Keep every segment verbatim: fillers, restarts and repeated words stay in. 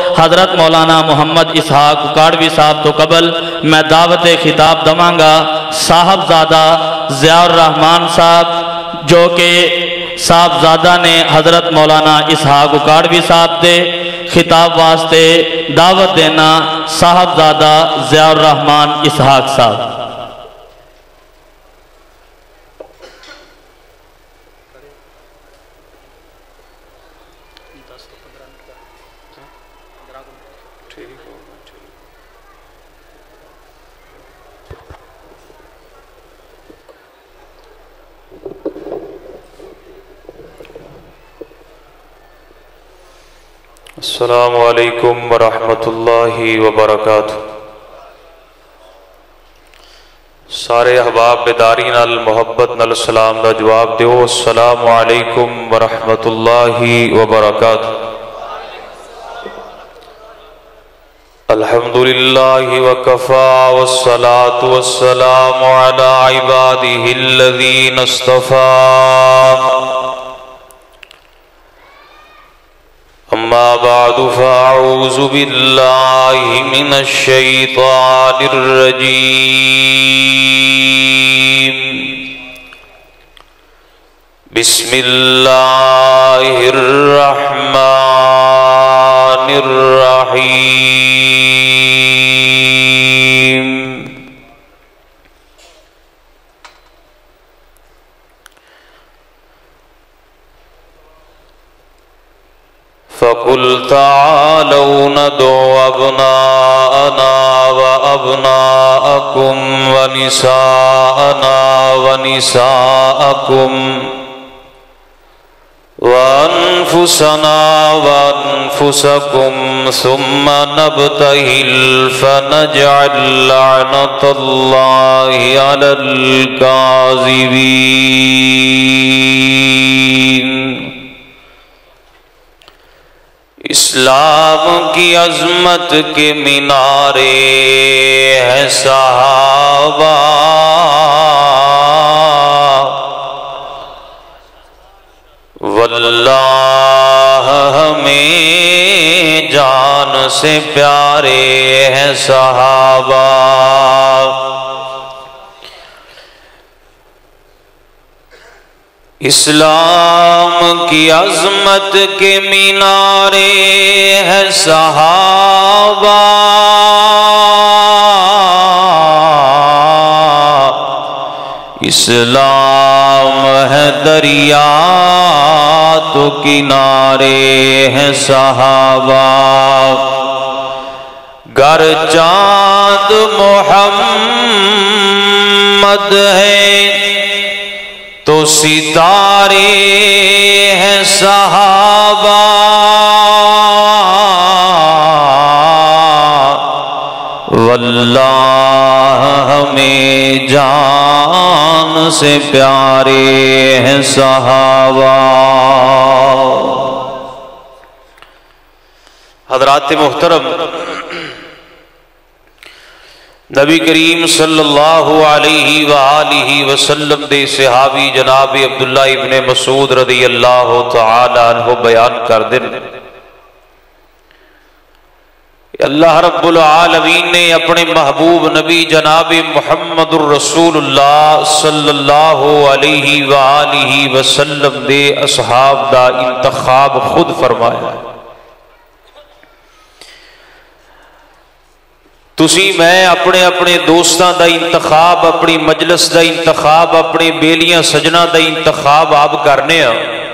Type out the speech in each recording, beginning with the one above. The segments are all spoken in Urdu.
حضرت مولانا محمد اسحاق اکاڑوی صاحب تو قبل میں دعوت خطاب دواں گا صاحبزادہ ضیاء الرحمن صاحب جو کہ صاحبزادہ نے حضرت مولانا اسحاق اکاڑوی صاحب دے خطاب واسطے دعوت دینا صاحبزادہ ضیاء الرحمن اسحاق صاحب۔ السلام علیکم ورحمۃ اللہ وبرکاتہ۔ سارے احباب بیداری نال محبت نال سلام دا جواب دیو، السلام علیکم ورحمۃ اللہ وبرکاتہ۔ الحمدللہ وکفا والصلاة والسلام علی عبادہ الذین اصطفیٰ، اما بعد فاعوذ باللہ من الشیطان الرجیم، بسم اللہ الرحمن الرحیم۔ فَقُلْ تَعَالَوْا نَدْعُ أَبْنَاءَنَا وَأَبْنَاءَكُمْ وَنِسَاءَنَا وَنِسَاءَكُمْ وَأَنفُسَنَا وَأَنفُسَكُمْ ثُمَّ نَبْتَهِلْ فَنَجْعَلْ لَعْنَةَ اللَّهِ عَلَى الْكَاذِبِينَ۔ اسلام کی عظمت کے مینارے ہیں صحابہ، واللہ ہمیں جان سے پیارے ہیں صحابہ۔ اسلام کی عظمت کے مینارے ہیں صحابہ، اسلام ہے دریا تو کنارے ہیں صحابہ۔ گر چاند محمد ہے تو ستارے ہیں صحابہ، واللہ ہمیں جان سے پیارے ہیں صحابہ۔ حضرات محترم، نبی کریم صلی اللہ علیہ وآلہ وسلم دے صحابی جناب عبداللہ ابن مسعود رضی اللہ تعالی عنہ بیان کر دن، اللہ رب العالمین نے اپنے محبوب نبی جناب محمد الرسول اللہ صلی اللہ علیہ وآلہ وسلم دے اصحاب دا انتخاب خود فرمایا۔ تسی میں اپنے اپنے دوستاں دا انتخاب، اپنی مجلس دا انتخاب، اپنے بیلیاں سجنہ دا انتخاب آپ کرنے ہیں،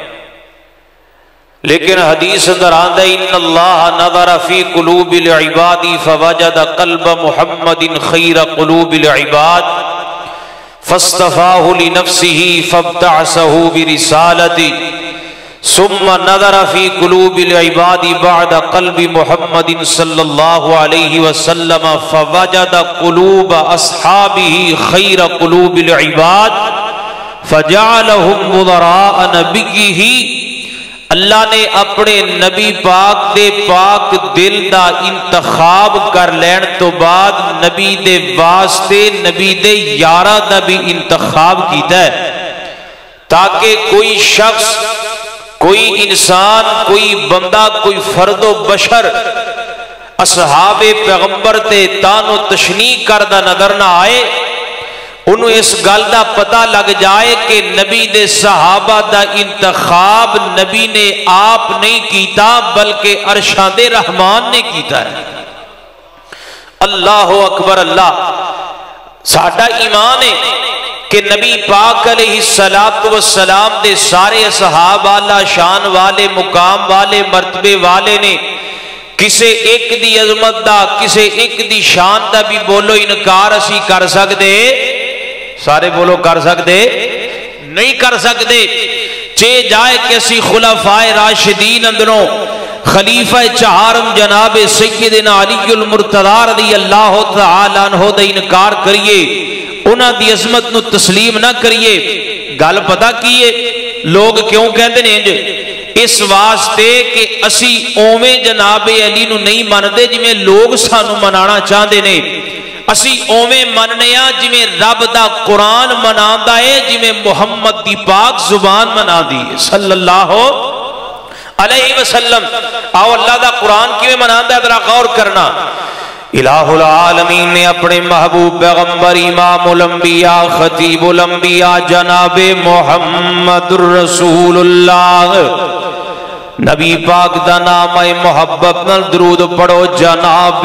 لیکن حدیث اندر آندہ ان اللہ نظر فی قلوب العباد فوجد قلب محمد خیر قلوب العباد فاصطفاہ لنفسہ فابتعثہ برسالتی ثم نظر فی قلوب العباد بعد قلب محمد صلی اللہ علیہ وسلم فوجد قلوب اصحابہ خیر قلوب العباد فجعلہم وزراء نبیہ۔ اللہ نے اپنے نبی پاک دے پاک دل دا انتخاب کر لین تو بعد نبی دے واسطے نبی دے یارہ دا بھی انتخاب کیتا ہے، تاکہ کوئی شخص، کوئی انسان، کوئی بندہ، کوئی فرد و بشر اصحاب پیغمبر تے تانو تشنیع کردہ نظر نہ آئے، انہوں اس گل دا پتہ لگ جائے کہ نبی دے صحابہ دا انتخاب نبی نے آپ نہیں کیتا بلکہ ارشاد رحمان نے کیتا ہے۔ اللہ اکبر اللہ۔ ساڈا ایمان ہے کہ نبی پاک علیہ السلام دے سارے اصحاب اعلیٰ شان والے، مقام والے، مرتبے والے نے کسے ایک دی عظمت دا، کسے ایک دی شان دا بھی بولو انکار اسی کر سکتے؟ سارے بولو کر سکتے؟ نہیں کر سکتے۔ چے جائے کہ اسی خلفائے راشدین اندروں خلیفہ چہارم جناب سیدنا علی المرتضی رضی اللہ تعالیٰ عنہ دا انکار کریے، انہاں دی عظمت نو تسلیم نہ کریے، گل پتہ کیے لوگ کیوں کہتے ہیں جے؟ اس واسطے کہ اسی اومے جناب علی نو نہیں ماندے جی میں لوگ سانو منانا چاہتے نے، اسی اومے مننیا جی میں رب دا قرآن مناندہ ہے، جی میں محمد دی پاک زبان منا دی صلی اللہ علیہ وسلم۔ آؤ اللہ دا قرآن کی میں مناندہ ہے، ذرا غور کرنا۔ الہ العالمین نے اپنے محبوب پیغمبر امام الانبیاء خطیب الانبیاء جناب محمد الرسول اللہ، نبی پاک دا نام محبت نال درود پڑھو، جناب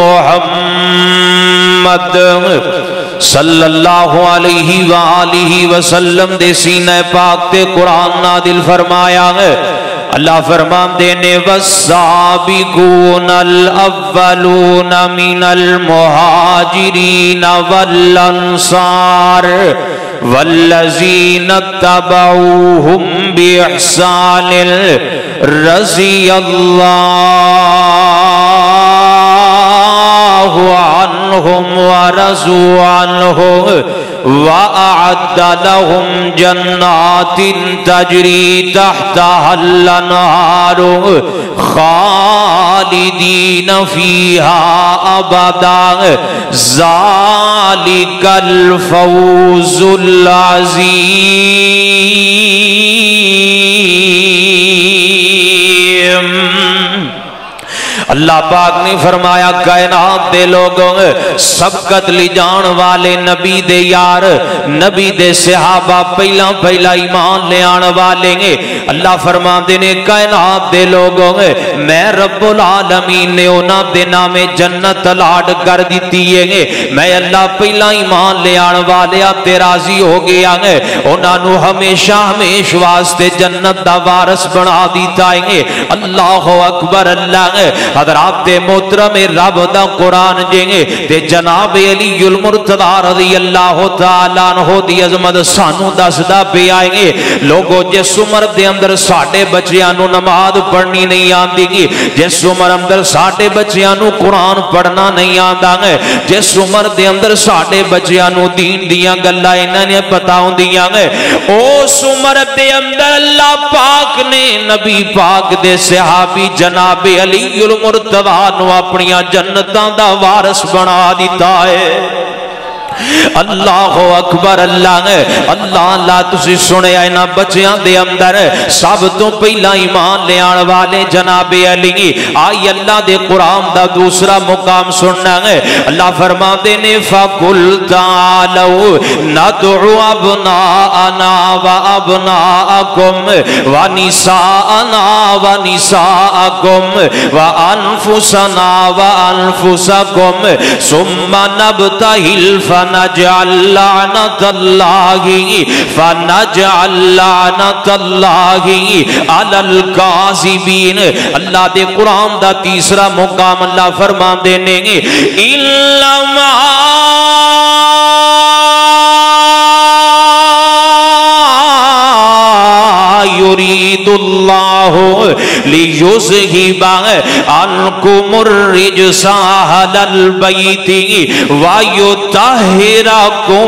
محمد صلی اللہ علیہ وآلہ وسلم دے سینہ پاک تے قرآن نازل فرمایا ہے۔ اللہ فرمان دینے والسابقون الاولون من المہاجرین والانصار والذین اتبعوہم بإحسان رضی اللہ عنہم ورضوا عنہ وَأَعَدَّ لَهُمْ جَنَّاتٍ تَجْرِي تَحْتَهَا الْأَنْهَارُ خَالِدِينَ فِيهَا أَبَدًا ذَلِكَ الْفَوْزُ الْعَظِيمُ۔ اللہ پاک نے فرمایا کائنات دے لوگوں سبقت لی جان والے نبی دے یار، نبی دے صحابہ پہلا پہلا ایمان لے آن والے گے۔ اللہ فرما دینے کائنات دے لوگوں میں رب العالمین نے اونا دے نام جنت لاڈ کر دیتی ہے، میں اللہ پہلا ایمان لے آن والے آتے راضی ہو گیا گے، اونا نو ہمیشہ ہمیش واسطے جنت دا وارث بنا دیتا ہے۔ اللہ اکبر اللہ۔ حضرات محترم رب دا قرآن جنگے تے جناب علی المرتضی رضی اللہ تعالیٰ عنہ دی عظمت سانو دسدا پہ آئیں گے۔ لوگوں جس عمر دے اندر ساڑھے بچیانو نماز پڑھنی نہیں آندی گی، جس عمر اندر ساڑھے بچیانو قرآن پڑھنا نہیں آندہ گے، جس عمر دے اندر ساڑھے بچیانو دین دیاں گلہ انہاں نے پتا ہوں دیاں گے، اس عمر دے اندر اللہ پاک نے نبی پاک دے صحابی جناب علی المرتضی نو اپنیاں جنتاں دا وارث بنا دیتا ہے۔ اللہ اکبر اللہ اللہ اللہ تسی سنے اینا بچیاں دے اندر سب تو پہلا ایمان لے آن والے جناب علی۔ آئی اللہ دے قرآن دا دوسرا مقام سننا ہے، اللہ فرما دینے فَقُلْ تَعَالَوْا نَدْعُ أَبْنَاءَنَا وَأَبْنَاءَكُمْ وَنِسَاءَنَا وَنِسَاءَكُمْ وَأَنفُسَنَا وَأَنفُسَكُمْ ثُمَّ نَبْتَهِلْ فَنَجْعَلْ لَعْنَةَ اللَّهِ فَنَجْعَلْ لَعْنَةَ اللَّهِ عَلَى الْكَاذِبِينَ۔ اللہ دے قرآن دا تیسرا مقام اللہ فرما دینے گے إِلَّمَا يريد الله ليذهب عنكم الرجس أهل البيت ويطهركم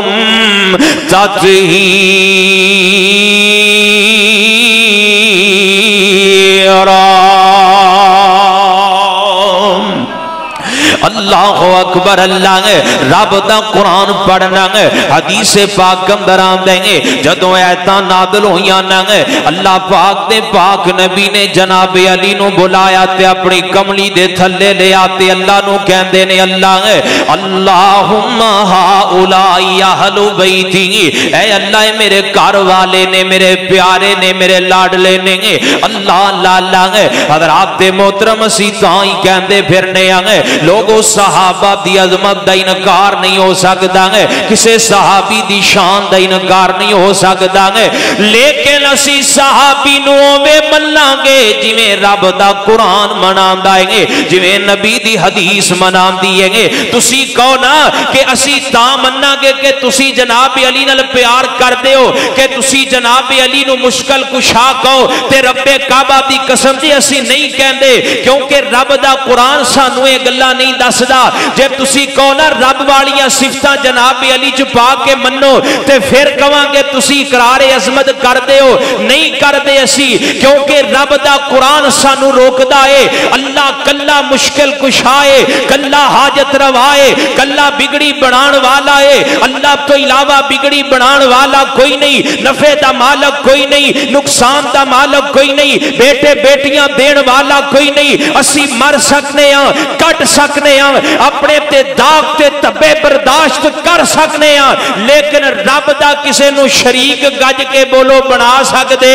تطهيرا۔ اللہ اکبر اللہ ہے رب دا قرآن پڑھنا ہے حدیث پاک اندر آندیں گے جدوں ایتاں نازل ہویاں نہ اللہ پاک دے پاک نبی نے جناب علی نو بلایا تے اپنی کملی دے تھلے لے آتے اللہ نو کہندے نے اللہ ہے اللہم ہاؤلائی اہل بیتی اے اللہ میرے گھر والے نے میرے پیارے نے میرے لاڈلے نے اللہ اللہ اللہ ہے حضرات محترم اسی تاں ہی کہندے پھرنے آئے لوگوں صحابہ دی عظمت دا انکار نہیں ہو سکتا ہے کسے صحابی دی شان دا انکار نہیں ہو سکتا ہے لیکن اسی صحابی نو میں ملان گے جویں رب دا قرآن منان دائیں گے جویں نبی دی حدیث منان دیئے گے تسی کہو نا کہ اسی تاں مننا گے کہ تسی جناب علی نال پیار کر دے ہو کہ تسی جناب علی نو مشکل کشا کہو تے رب کعبہ دی قسم جی اسی نہیں کہندے کیونکہ رب دا قرآن سانو اے گلا نہیں دسدا جے تسی کہو نا رب والیاں صفتاں جناب علی چ پا کے منو تے پھر کہاں گے تسی اقرار عظمت کر دے ہو نہیں کر دے اسی کیونکہ رب دا قرآن سانو روکدا ہے اللہ کلا مشکل کشائے کلا حاجت روائے کلا بگڑی بنان والا ہے اللہ تو علاوہ بگڑی بنان والا کوئی نہیں نفع دا مالک کوئی نہیں نقصان دا مالک کوئی نہیں بیٹے بیٹیاں دین والا کوئی نہیں اسی مر سکنے ہاں کٹ سکنے ہاں اپنے تے داغ تے تبے برداشت کر سکنے ہاں لیکن رب دا کسے نو شریک گج کے بولو بنا سکدے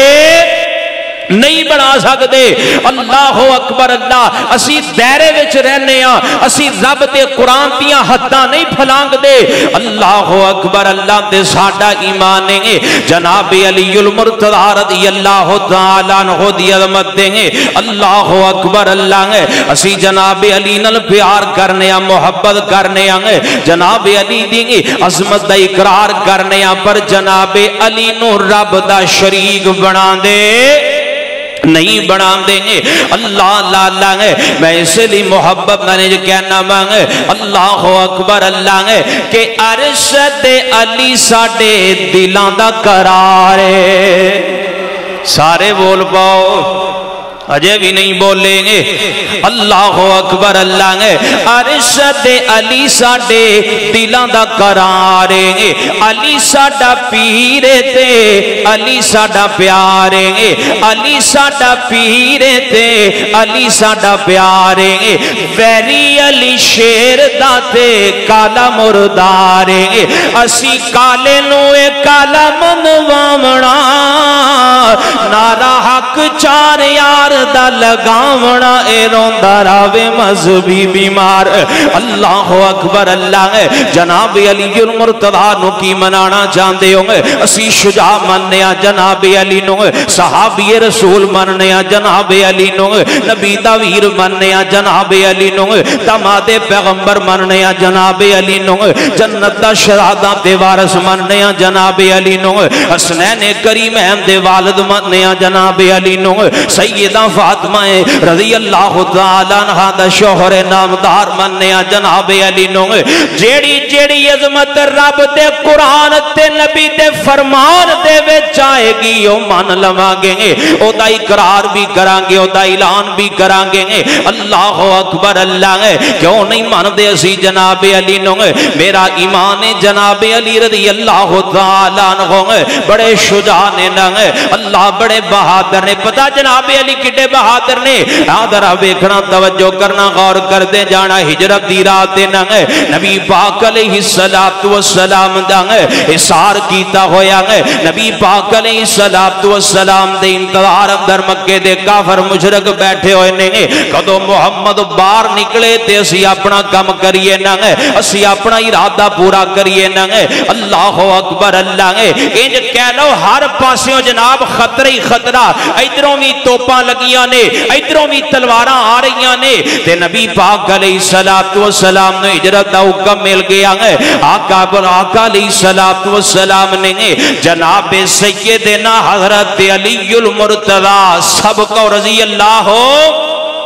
نہیں بنا سکتے اللہ اکبر اللہ اسی دائرے وچ رہنے ہاں اسی رب تے قرآن دیاں حداں نہیں پھلانگ دے اللہ اکبر اللہ تے ساڈا ایمان ہے جناب علی المرتضی رضی اللہ تعالیٰ عنہ دی عظمت دیں گے اللہ اکبر اللہ ہے اسی جناب علی نال پیار کرنے ہاں محبت کرنے ہاں جناب علی دی عظمت دا اقرار کرنے ہاں پر جناب علی نو رب دا شریک بنا دے نہیں بنا دیں گے اللہ اللہ اللہ ہے میں اس لیے محبت میں نے جو کہنا مانگے اللہ اکبر اللہ ہے کہ ارشد علی ساڑے دلان دا قرار ہے سارے بول پاؤ اجے بھی نہیں بولیں گے اللہ اکبر اللہ ہے ارشد علی ساڑے دلان دا قرار ہے علی ساڑا پیرے تے علی ساڑا پیارے گے علی ساڑا پیرے تے علی ساڑا پیارے گے ویری علی شیر داتے کالا مردارے گے اسی کالے نوے کالا منوامنا نارا حق چار یار دا لگاونا اے روندہ راوے مذہبی بیمار اللہ اکبر اللہ ہے جناب علی المرتضی نو کی منانا جاندے ہوں گے اسی شجاع مننے آ جناب علی نو صحابی رسول مننے آ جناب علی نو نبی دا ویر مننے آ جناب علی نو داماد پیغمبر مننے آ جناب علی نو جنت دا شہادہ دے وارث مننے آ جناب علی نو حسنین کریم دے والد مننے آ جناب علی نو سیدہ فاطمہ رضی اللہ تعالیٰ عنہ دا شوہر نامدار مننے آ جناب علی نو جیڑی جیڑی عظمت رب دے قرآن تے نبی دے فرمان دے وچ آئے گی او مان لواں گے او دا اقرار بھی کران گے او دا اعلان بھی کران گے اللہ اکبر اللہ ہے کیوں نہیں مان دے اسی جناب علی نو میرا ایمان جناب علی رضی اللہ تعالیٰ عنہ بڑے شجاع نے نہ اللہ بڑے بہادر نے پتہ جناب علی کڈے بہادر نے آدھرہ بیکھنا توجہ کرنا غور کر دے جانا ہجرت دی رات نہ نبی پاک علیہ السلام دا احسار کیتا ہویا ہے نبی پاک علیہ السلام دے انتظار اندر مکے دے کافر مشرک بیٹھے ہوئے نے کدو محمد باہر نکلے تے اسی اپنا کم کریے نہ اسی اپنا ارادہ پورا کریے نہ اللہ اکبر اللہ انج کہہ لو ہر پاسیوں جناب خطرہ ہی خطرہ ادھروں بھی توپاں لگیاں نے ادھروں بھی تلواراں آ رہیاں نے تے نبی پاک علیہ السلام نے ہجرت دا حکم مل گیا ہے آقا پر آقا علیہ السلام نے جناب سیدنا حضرت علی المرتضی سب کو رضی اللہ ہو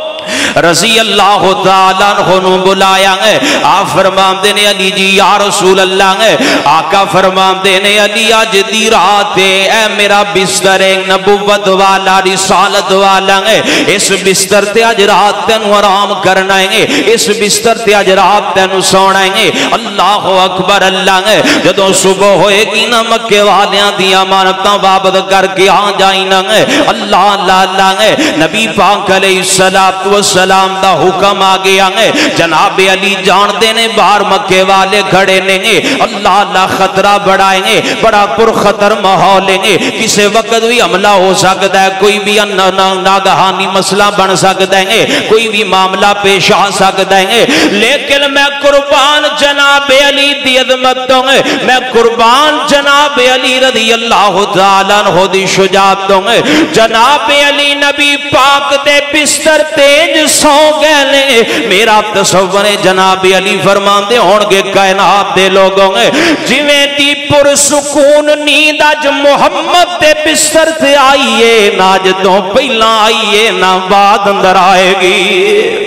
رضی اللہ تعالیٰ عنہ بلایا ہے. آپ فرماندے نے علی جی یا رسول اللہ ہے. آقا فرماندے نے علی اج دی رات اے میرا بستر نبوت والا رسالت والا ہے, اس بستر تے اج رات تینوں آرام کرنا ہے, اس بستر تے اج رات تینوں سونا ہے. اللہ اکبر اللہ ہے. جدوں صبح ہوئے گی نا مکے والیاں دی امانتاں وابد کر کے آ جائیں نا ہے. اللہ اللہ اللہ ہے. نبی پاک علیہ الصلوۃ والسلام دا حکم آ گیا ہے. جناب علی جان دے نے باہر مکے والے کھڑے نے, اللہ اللہ خطرہ بڑھائیں گے, بڑا پر خطر ماحول ہے, کسی وقت بھی حملہ ہو سکتا ہے, کوئی بھی ناگہانی مسئلہ بن سکتا ہے, کوئی بھی معاملہ پیش آ سکتا ہے. لیکن میں قربان جناب علی دی عظمت ہوں, میں قربان جناب علی رضی اللہ تعالیٰ عنہ دی شجاعت ہوں. جناب علی نبی پاک دے بستر تیج سو گئے لیں. میرا تصور ہے جناب علی فرمان دے ہون گے کائنات دے لوگوں گے جویں دی پرسکون نیند اج محمد دے بستر تے آئیے, نہ جدوں پہلا آئیے نہ بعد اندر آئے گی.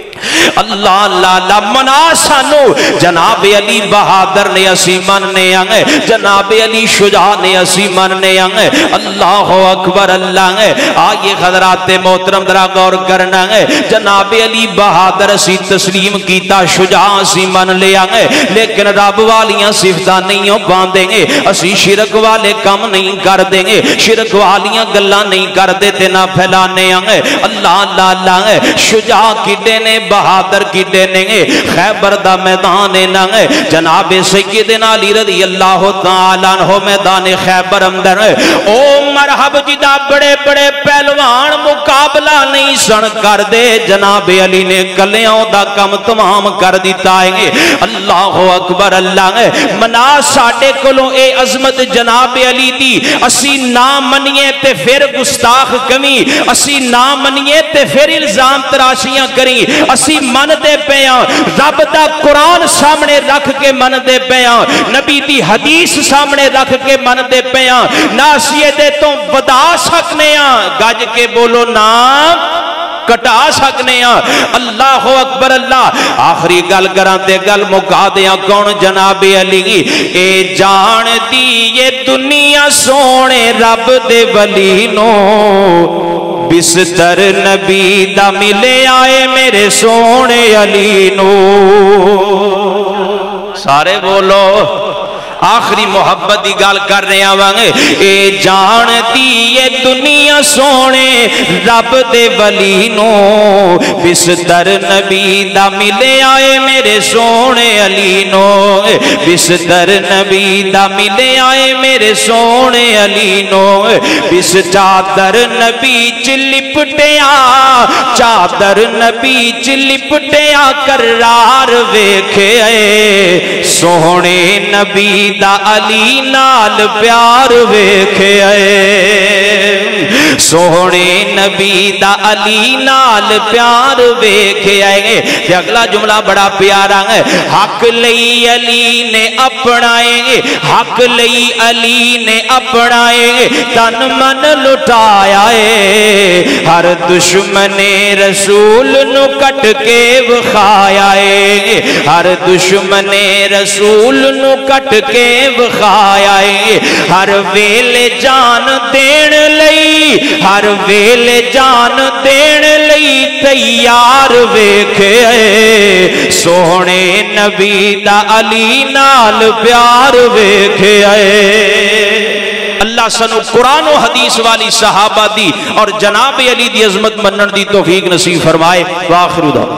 اللہ اللہ اللہ منا سانو جناب علی بہادر نے اسی مننے آنگے, جناب علی شجاع نے اسی مننے آنگے. اللہ اکبر اللہ ہے. آئیے حضرات محترم ذرا غور کرنا ہے. جناب علی بہادر اسی تسلیم کیتا, شجاع اسی من لے آنگے, لیکن رب والیاں صفتاں نہیں ہو باندیں گے, اسی شرک والے کام نہیں کر دیں گے, شرک والیاں گلاں نہیں کر دیتے نہ پھیلانے آنگے. اللہ اللہ اللہ ہے. شجاع کڈے نے بہادر کڈے نے, خیبر دا میدان نے, جناب سیدنا علی رضی اللہ تعالیٰ عنہ میدان خیبر اندر او مرحب جدا بڑے بڑے پہلوان مقابلہ نہیں سن کر دے, جناب علی نے کلیاں دا کم تمام کر دیتا ہے. اللہ اکبر اللہ ہے. منا ساڈے کولوں اے عظمت جناب علی دی اسی نہ منیے تے پھر گستاخ کمی, اسی نہ منیے تے پھر الزام تراشیاں کری, اسی من دے پیاں رب دا قرآن سامنے رکھ کے من دے پیاں, نبی دی حدیث سامنے رکھ کے من دے پیاں, ناسیے دے تو بدا سکنے ہیں, گج کے بولو نا کٹا سکنے ہیں. اللہ اکبر اللہ. آخری گل کران تے گل مکا دیاں کون جناب علی, اے جان دی یہ دنیا سونے رب دے ولی نو, بستر نبی دا ملے آئے میرے سونے علی نو. سارے بولو آخری محبت دی گال کر رہے آوانگے. اے جان دی یہ دنیا سونے رب دے ولی نو, بستر نبی دا ملے آئے میرے سونے علی نو, بستر نبی دا ملے آئے میرے سونے علی نو. بس چادر نبی چلپٹیا, چادر نبی چلپٹیا کرار ویکھے اے, سونے نبی دا علی نال پیار ویکھے اے, سونے نبی دا علی نال پیار ویکھے اے. تے اگلا جملہ بڑا پیارا ہے. حق لئی علی نے اپنائے, حق لئی علی نے اپنائے, تن من لٹایا اے, ہر دشمن رسول نو کٹ کے وکھایا اے, ہر دشمن رسول نو کٹ کے وکھایا اے. ہر ویلے جان دین لئی, ہر ویلے جان دین لئی تیار ویکھے اے, سونے نبی دا علی نال پیار ویکھے اے. اللہ سنو قرآن و حدیث والی صحابہ دی اور جناب علی دی عظمت منن دی توفیق نصیب فرمائے. وآخر دعوانا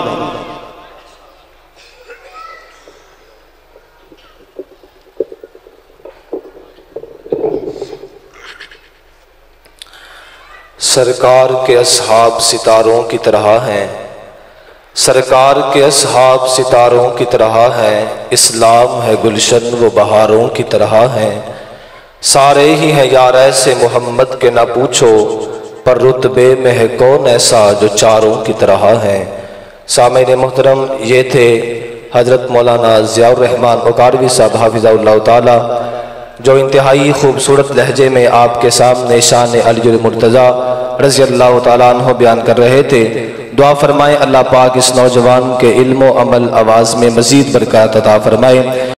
سرکار کے اصحاب ستاروں کی طرح ہیں, سرکار کے اصحاب ستاروں کی طرح ہیں, اسلام ہے گلشن وہ بہاروں کی طرح ہیں. سارے ہی ہیں یار ایسے محمد کے نہ پوچھو, پر رتبے میں ہے کون ایسا جو چاروں کی طرح ہیں. سامعین محترم, یہ تھے حضرت مولانا ضیاء الرحمن اکاڑوی صاحب حافظہ اللہ تعالی, جو انتہائی خوبصورت لہجے میں آپ کے سامنے شان علی المرتضیٰ رضی اللہ تعالیٰ عنہ بیان کر رہے تھے. دعا فرمائیں اللہ پاک اس نوجوان کے علم و عمل آواز میں مزید برکات عطا فرمائے۔